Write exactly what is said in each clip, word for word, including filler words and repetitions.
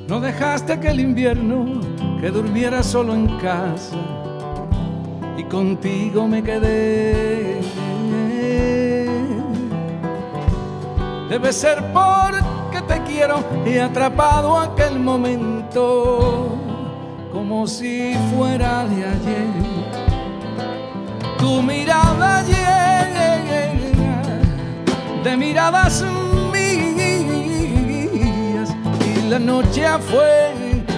No dejaste que el invierno que durmiera solo en casa y contigo me quedé. Debe ser porque te quiero y atrapado aquel momento como si fuera de ayer. Tu mirada llena de miradas mías y la noche afuera.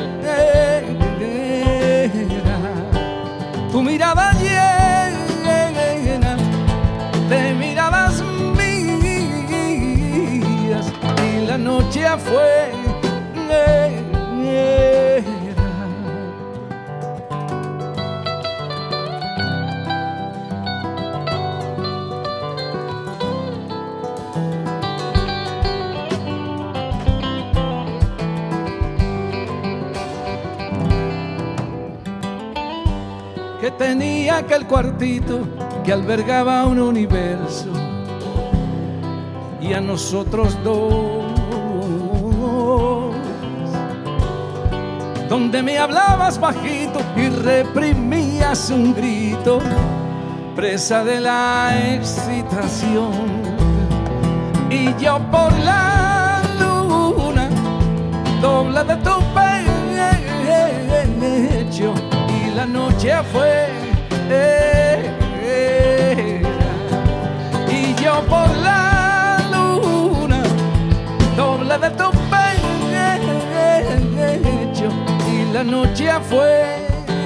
Tu mirada llena de miradas mías y la noche afuera. Que tenía aquel cuartito que albergaba un universo y a nosotros dos, donde me hablabas bajito y reprimías un grito, presa de la excitación, y yo por la luna dobla de tu pecho. La noche afuera y yo por la luna doble de tu pecho y la noche afuera.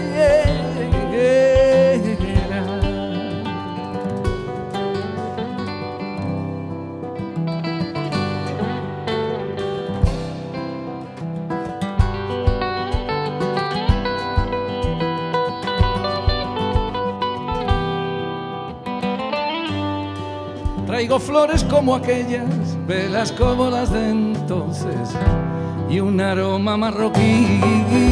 Traigo flores como aquellas, velas como las de entonces y un aroma marroquí.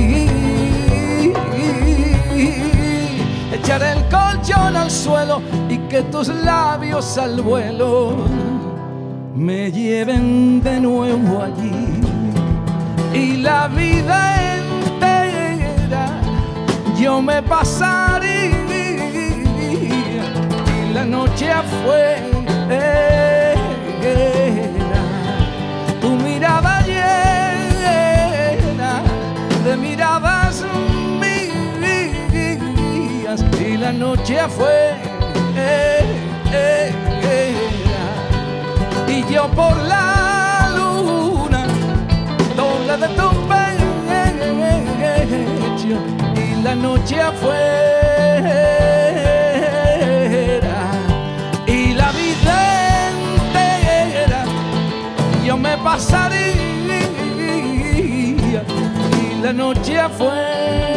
Echar el colchón al suelo y que tus labios al vuelo me lleven de nuevo allí. Y la vida entera yo me pasaría y la noche afuera. Tu mirada llena de miradas mías y la noche afuera y yo por la luna doble de tu pecho y la noche afuera. Yo me pasaría y la noche afuera.